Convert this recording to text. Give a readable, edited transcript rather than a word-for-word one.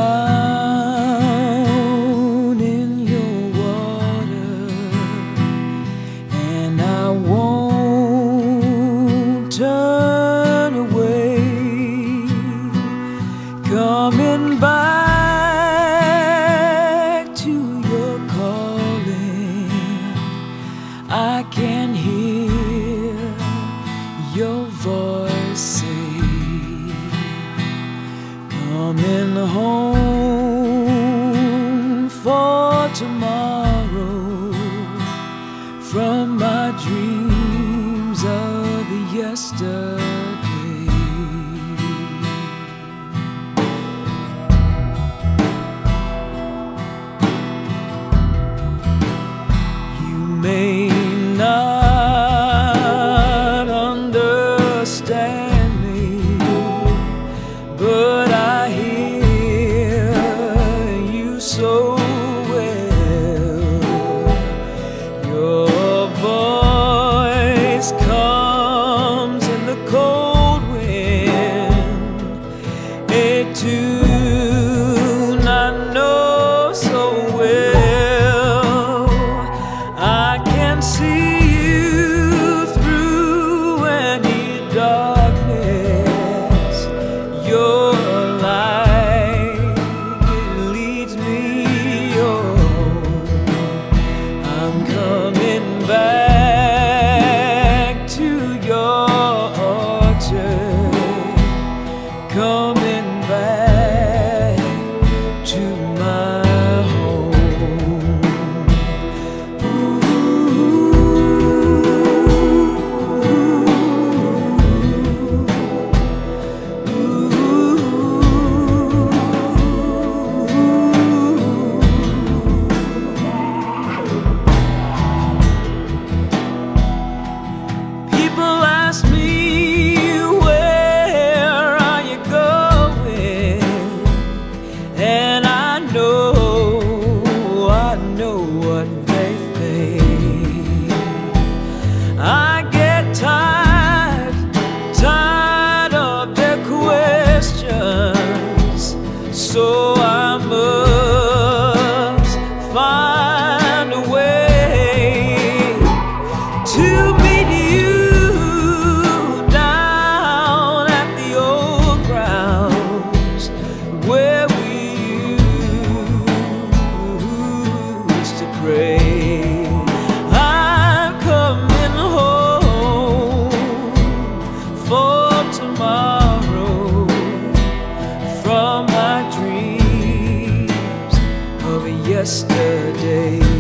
drown in your water, and I won't turn away. Coming back to your calling, I can hear your voice say, coming home for tomorrow from my dreams of yesterday. You may not understand me, but I hear you so well. Your voice comes in the cold wind, a tune I know so well. I can see you through any darkness. Your light, it leads me home. I'm coming back to your orchard, coming back to my home. People ask me, where are you going? And I know what they think. I get tired of their questions, so I must find a way to meet you down at the old grounds where we used to pray. I'm coming home for tomorrow from my dreams of yesterday.